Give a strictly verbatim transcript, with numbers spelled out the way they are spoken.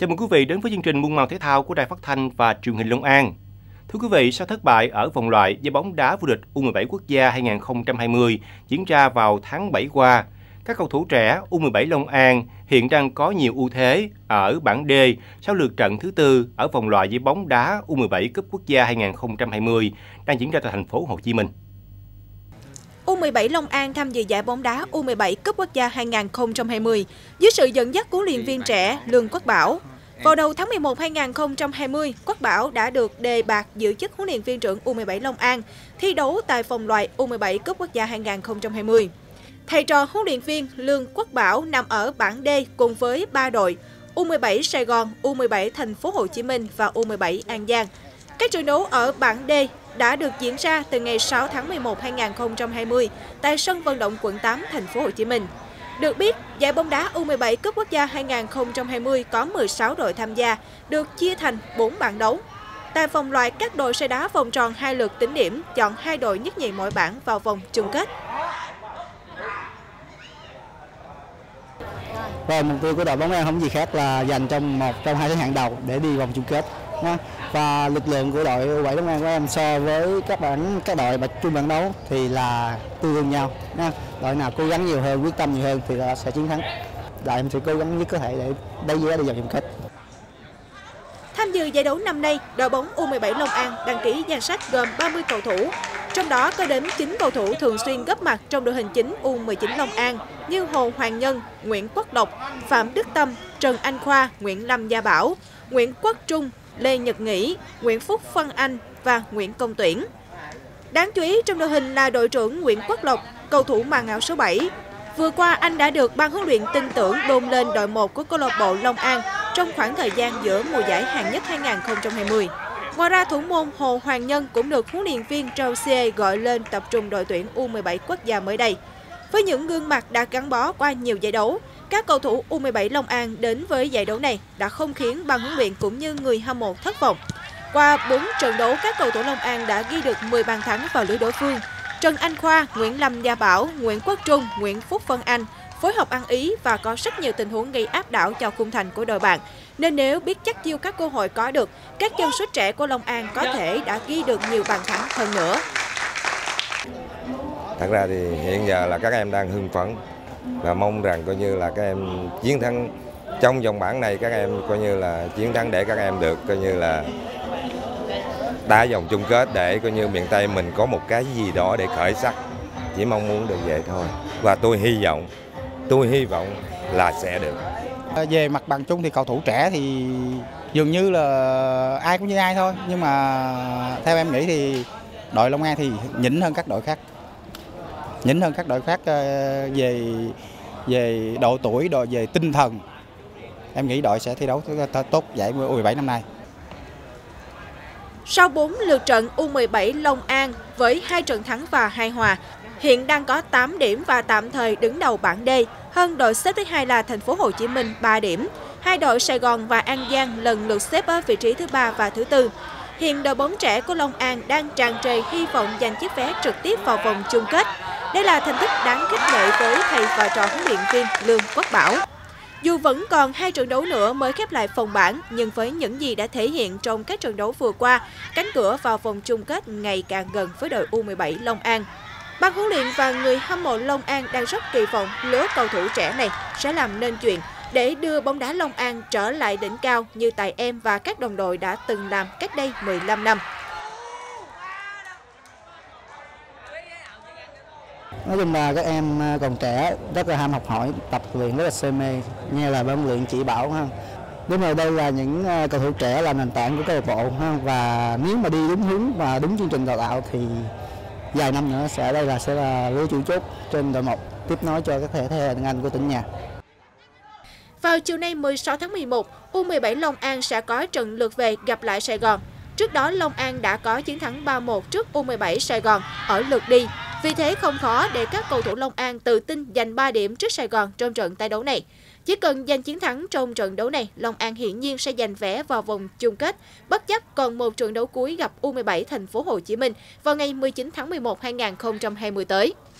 Chào mừng quý vị đến với chương trình Muôn màu thể thao của Đài Phát thanh và Truyền hình Long An. Thưa quý vị, sau thất bại ở vòng loại giải bóng đá vô địch U mười bảy quốc gia hai không hai không diễn ra vào tháng bảy qua, các cầu thủ trẻ U mười bảy Long An hiện đang có nhiều ưu thế ở bảng D sau lượt trận thứ tư ở vòng loại giải bóng đá U mười bảy cúp quốc gia hai không hai không đang diễn ra tại thành phố Hồ Chí Minh. U mười bảy Long An tham dự giải bóng đá U mười bảy cúp quốc gia hai không hai không dưới sự dẫn dắt của huấn luyện viên trẻ Lương Quốc Bảo. Vào đầu tháng mười một năm hai không hai không, Quốc Bảo đã được đề bạt giữ chức huấn luyện viên trưởng U mười bảy Long An thi đấu tại vòng loại U mười bảy cúp quốc gia hai không hai không. Thầy trò huấn luyện viên Lương Quốc Bảo nằm ở bảng D cùng với ba đội U mười bảy Sài Gòn, U mười bảy Thành phố Hồ Chí Minh và U mười bảy An Giang. Các trận đấu ở bảng D đã được diễn ra từ ngày sáu tháng mười một năm hai không hai không tại sân vận động quận tám Thành phố Hồ Chí Minh. Được biết, giải bóng đá U mười bảy cúp quốc gia hai không hai không có mười sáu đội tham gia, được chia thành bốn bảng đấu. Tại vòng loại, các đội sẽ đá vòng tròn hai lượt tính điểm, chọn hai đội nhất nhì mỗi bảng vào vòng chung kết. Và mục tiêu của đội bóng An không gì khác là giành trong một trong hai thế hạng đầu để đi vòng chung kết. Và lực lượng của đội U mười bảy Long An của em so với các bảng các đội chung bảng đấu thì là tương đương nhau. Đội nào cố gắng nhiều hơn, quyết tâm nhiều hơn thì là sẽ chiến thắng. Đội em sẽ cố gắng nhất có thể để đẩy vé đi vào chung kết. Tham dự giải đấu năm nay, đội bóng U mười bảy Long An đăng ký danh sách gồm ba mươi cầu thủ, trong đó có đến chín cầu thủ thường xuyên góp mặt trong đội hình chính U mười chín Long An như Hồ Hoàng Nhân, Nguyễn Quốc Lộc, Phạm Đức Tâm, Trần Anh Khoa, Nguyễn Lâm Gia Bảo, Nguyễn Quốc Trung, Lê Nhật Nghĩ, Nguyễn Phúc Phân Anh và Nguyễn Công Tuyển. Đáng chú ý trong đội hình là đội trưởng Nguyễn Quốc Lộc, cầu thủ màn áo số bảy. Vừa qua, anh đã được ban huấn luyện tin tưởng đôn lên đội một của câu lạc bộ Long An trong khoảng thời gian giữa mùa giải hạng nhất hai không hai không. Ngoài ra, thủ môn Hồ Hoàng Nhân cũng được huấn luyện viên Trausier gọi lên tập trung đội tuyển U mười bảy quốc gia mới đây. Với những gương mặt đã gắn bó qua nhiều giải đấu, các cầu thủ U mười bảy Long An đến với giải đấu này đã không khiến ban huấn luyện cũng như người hâm mộ thất vọng. Qua bốn trận đấu, các cầu thủ Long An đã ghi được mười bàn thắng vào lưới đối phương. Trần Anh Khoa, Nguyễn Lâm Gia Bảo, Nguyễn Quốc Trung, Nguyễn Phúc Phân Anh phối hợp ăn ý và có rất nhiều tình huống gây áp đảo cho khung thành của đội bạn. Nên nếu biết chắc chiêu các cơ hội có được, các chân sút trẻ của Long An có thể đã ghi được nhiều bàn thắng hơn nữa. Thật ra thì hiện giờ là các em đang hưng phấn và mong rằng coi như là các em chiến thắng trong vòng bảng này, các em coi như là chiến thắng để các em được coi như là đá vòng chung kết để coi như miền Tây mình có một cái gì đó để khởi sắc. Chỉ mong muốn được vậy thôi. Và tôi hy vọng, tôi hy vọng là sẽ được. Về mặt bằng chung thì cầu thủ trẻ thì dường như là ai cũng như ai thôi. Nhưng mà theo em nghĩ thì đội Long An thì nhỉnh hơn các đội khác. Nhỉnh hơn các đội khác về về độ tuổi, đội về tinh thần. Em nghĩ đội sẽ thi đấu tốt giải U mười bảy năm nay. Sau bốn lượt trận, U mười bảy Long An với hai trận thắng và hai hòa, hiện đang có tám điểm và tạm thời đứng đầu bảng D, hơn đội xếp thứ hai là Thành phố Hồ Chí Minh ba điểm. Hai đội Sài Gòn và An Giang lần lượt xếp ở vị trí thứ ba và thứ tư. Hiện đội bóng trẻ của Long An đang tràn trề hy vọng giành chiếc vé trực tiếp vào vòng chung kết. Đây là thành tích đáng khích lệ với thầy và trò huấn luyện viên Lương Quốc Bảo. Dù vẫn còn hai trận đấu nữa mới khép lại vòng bảng, nhưng với những gì đã thể hiện trong các trận đấu vừa qua, cánh cửa vào vòng chung kết ngày càng gần với đội U mười bảy Long An. Ban huấn luyện và người hâm mộ Long An đang rất kỳ vọng lứa cầu thủ trẻ này sẽ làm nên chuyện để đưa bóng đá Long An trở lại đỉnh cao như Tài Em và các đồng đội đã từng làm cách đây mười lăm năm. Nói chung là các em còn trẻ, rất là ham học hỏi, tập luyện rất là say mê, nghe là ban luyện chỉ bảo ha. Đúng rồi, đây là những cầu thủ trẻ là nền tảng của câu lạc bộ ha, và nếu mà đi đúng hướng và đúng chương trình đào tạo thì vài năm nữa sẽ đây là sẽ là lứa chủ chốt trên đội một, tiếp nối cho các thế hệ Anh của tỉnh nhà. Vào chiều nay mười sáu tháng mười một, U mười bảy Long An sẽ có trận lượt về gặp lại Sài Gòn. Trước đó, Long An đã có chiến thắng ba một trước U mười bảy Sài Gòn ở lượt đi. Vì thế không khó để các cầu thủ Long An tự tin giành ba điểm trước Sài Gòn trong trận tái đấu này. Chỉ cần giành chiến thắng trong trận đấu này, Long An hiển nhiên sẽ giành vé vào vòng chung kết, bất chấp còn một trận đấu cuối gặp U mười bảy Thành phố Hồ Chí Minh vào ngày mười chín tháng mười một năm hai không hai không tới.